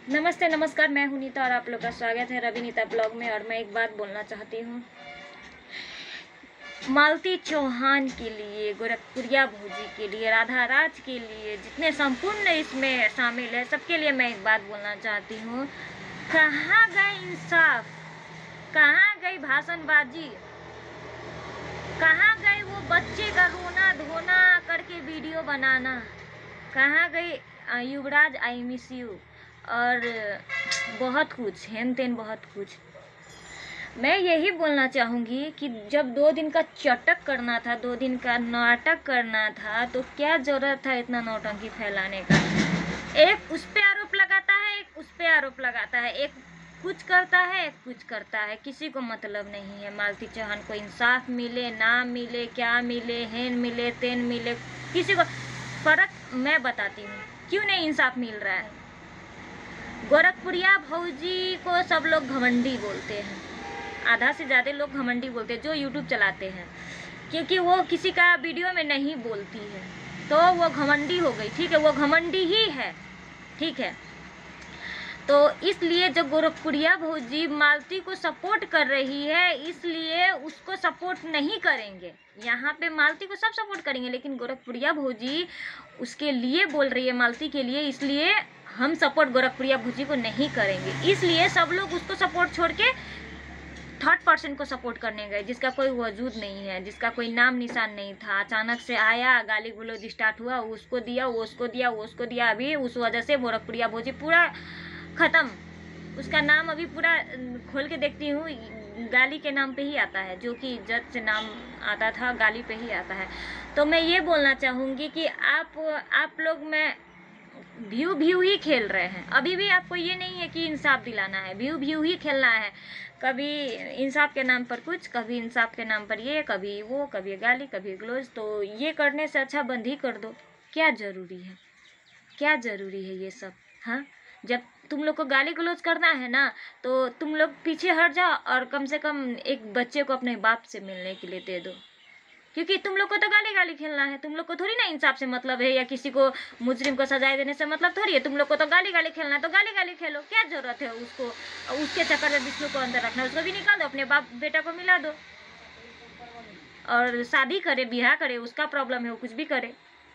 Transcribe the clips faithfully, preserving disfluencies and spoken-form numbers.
नमस्ते नमस्कार, मैं हूं नीता और आप लोग का स्वागत है रवि नीता ब्लॉग में। और मैं एक बात बोलना चाहती हूं मालती चौहान के लिए, गोरखपुरिया भौजी के लिए, राधा राज के लिए, जितने संपूर्ण इसमें शामिल है सबके लिए मैं एक बात बोलना चाहती हूं। कहाँ गए इंसाफ, कहाँ गई भाषणबाजी, कहाँ गए वो बच्चे का रोना धोना करके वीडियो बनाना, कहाँ गई युवराज आई मिस यू और बहुत कुछ हेन तेन बहुत कुछ। मैं यही बोलना चाहूँगी कि जब दो दिन का चटक करना था, दो दिन का नाटक करना था, तो क्या ज़रूरत था इतना नौटंकी फैलाने का। एक उस पे आरोप लगाता है, एक उस पे आरोप लगाता है, एक कुछ करता है, एक कुछ करता है, किसी को मतलब नहीं है मालती चौहान को इंसाफ मिले ना मिले, क्या मिले, हेन मिले तेन मिले, किसी को फ़र्क। मैं बताती हूँ क्यों नहीं इंसाफ मिल रहा है। गोरखपुरिया भौजी को सब लोग घमंडी बोलते हैं, आधा से ज़्यादा लोग घमंडी बोलते हैं जो यूट्यूब चलाते हैं, क्योंकि वो किसी का वीडियो में नहीं बोलती है तो वो घमंडी हो गई। ठीक है, वो घमंडी ही है, ठीक है। तो इसलिए जो गोरखपुरिया भौजी मालती को सपोर्ट कर रही है, इसलिए उसको सपोर्ट नहीं करेंगे। यहाँ पे मालती को सब सपोर्ट करेंगे, लेकिन गोरखपुरिया भौजी उसके लिए बोल रही है, मालती के लिए, इसलिए हम सपोर्ट गोरखपुरिया भौजी को नहीं करेंगे। इसलिए सब लोग उसको सपोर्ट छोड़ के थर्ड पर्सन को सपोर्ट करने गए, जिसका कोई वजूद नहीं है, जिसका कोई नाम निशान नहीं था। अचानक से आया, गाली गलौज स्टार्ट हुआ, उसको दिया, वो उसको दिया, वो उसको दिया। अभी उस वजह से गोरखपुरिया भौजी पूरा ख़त्म। उसका नाम अभी पूरा खोल के देखती हूँ, गाली के नाम पे ही आता है, जो कि इज्जत से नाम आता था, गाली पे ही आता है। तो मैं ये बोलना चाहूँगी कि आप आप लोग में व्यू व्यू ही खेल रहे हैं। अभी भी आपको ये नहीं है कि इंसाफ दिलाना है, व्यू व्यू ही खेलना है। कभी इंसाफ के नाम पर कुछ, कभी इंसाफ के नाम पर ये, कभी वो, कभी गाली, कभी गलौज। तो ये करने से अच्छा बंद ही कर दो। क्या ज़रूरी है, क्या ज़रूरी है ये सब। हाँ, जब तुम लोग को गाली गलौज करना है ना, तो तुम लोग पीछे हट जाओ और कम से कम एक बच्चे को अपने बाप से मिलने के लिए दे दो। क्योंकि तुम लोग को तो गाली गाली खेलना है, तुम लोग को थोड़ी ना इंसाफ से मतलब है, या किसी को मुजरिम को सजाए देने से मतलब थोड़ी है। तुम लोग को तो गाली गाली खेलना है, तो गाली गाली खेलो। क्या जरूरत है उसको, उसके चक्कर में विष्णु को अंदर रखना। उसको भी निकाल दो, अपने बाप बेटा को मिला दो और शादी करे, ब्याह करे, उसका प्रॉब्लम है, वो कुछ भी करे।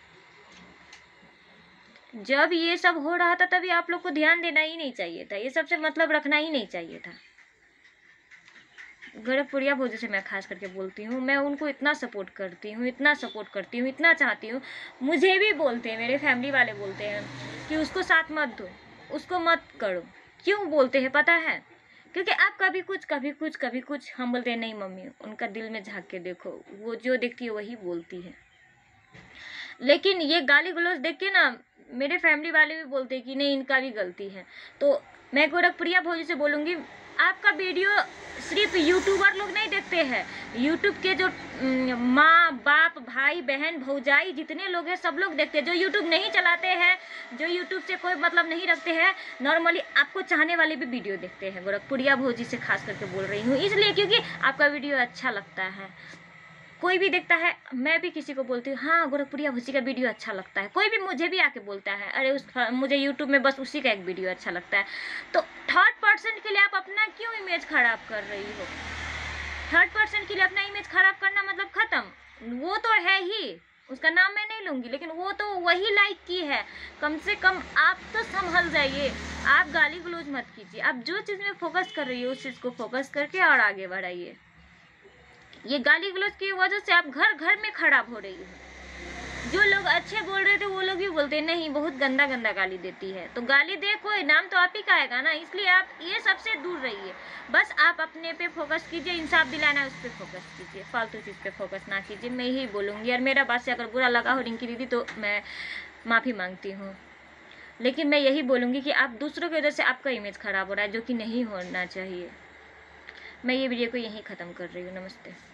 जब ये सब हो रहा था तभी आप लोग को ध्यान देना ही नहीं चाहिए था, ये सबसे मतलब रखना ही नहीं चाहिए था। गोरखपुरिया भौजी से मैं खास करके बोलती हूँ, मैं उनको इतना सपोर्ट करती हूँ, इतना सपोर्ट करती हूँ, इतना चाहती हूँ। मुझे भी बोलते हैं, मेरे फैमिली वाले बोलते हैं कि उसको साथ मत दो, उसको मत करो। क्यों बोलते हैं पता है? क्योंकि आप कभी कुछ कभी कुछ कभी कुछ, हम बोलते हैं नहीं मम्मी, उनका दिल में झाँक के देखो, वो जो देखती है वही बोलती है। लेकिन ये गाली गलौज देख के ना मेरे फैमिली वाले भी बोलते हैं कि नहीं, इनका भी गलती है। तो मैं गोरखपुरिया भौजी से बोलूँगी, आपका वीडियो सिर्फ यूट्यूबर लोग नहीं देखते हैं, यूट्यूब के जो माँ बाप भाई बहन भौजाई जितने लोग हैं सब लोग देखते हैं। जो यूट्यूब नहीं चलाते हैं, जो यूट्यूब से कोई मतलब नहीं रखते हैं, नॉर्मली आपको चाहने वाले भी वीडियो देखते हैं। गोरखपुरिया भौजी से खास करके बोल रही हूँ, इसलिए क्योंकि आपका वीडियो अच्छा लगता है, कोई भी देखता है। मैं भी किसी को बोलती हूँ हाँ गोरखपुरिया भौजी का वीडियो अच्छा लगता है, कोई भी मुझे भी आके बोलता है अरे उस मुझे यूट्यूब में बस उसी का एक वीडियो अच्छा लगता है। तो थर्ड पर्सन के लिए आप अपना क्यों इमेज खराब कर रही हो? थर्ड पर्सन के लिए अपना इमेज खराब करना मतलब ख़त्म। वो तो है ही, उसका नाम मैं नहीं लूँगी, लेकिन वो तो वही लाइक की है। कम से कम आप तो संभल जाइए, आप गाली गलौज मत कीजिए। आप जो चीज़ में फोकस कर रही हो उस चीज़ को फोकस करके और आगे बढ़ाइए। ये गाली गलौज की वजह से आप घर घर में खराब हो रही हो। जो लोग अच्छे बोल रहे थे वो लोग भी बोलते हैं नहीं बहुत गंदा गंदा गाली देती है। तो गाली दे कोई, नाम तो आप ही का आएगा ना, इसलिए आप ये सबसे दूर रहिए। बस आप अपने पे फोकस कीजिए, इंसाफ दिलाना है उस पर फोकस कीजिए, फालतू चीज़ पे फोकस ना कीजिए। मैं यही बोलूँगी। और मेरा बात से अगर बुरा लगा हो रिंकी दीदी तो मैं माफ़ी मांगती हूँ, लेकिन मैं यही बोलूँगी कि आप दूसरों की वजह से आपका इमेज ख़राब हो रहा है, जो कि नहीं होना चाहिए। मैं ये वीडियो को यहीं ख़त्म कर रही हूँ। नमस्ते।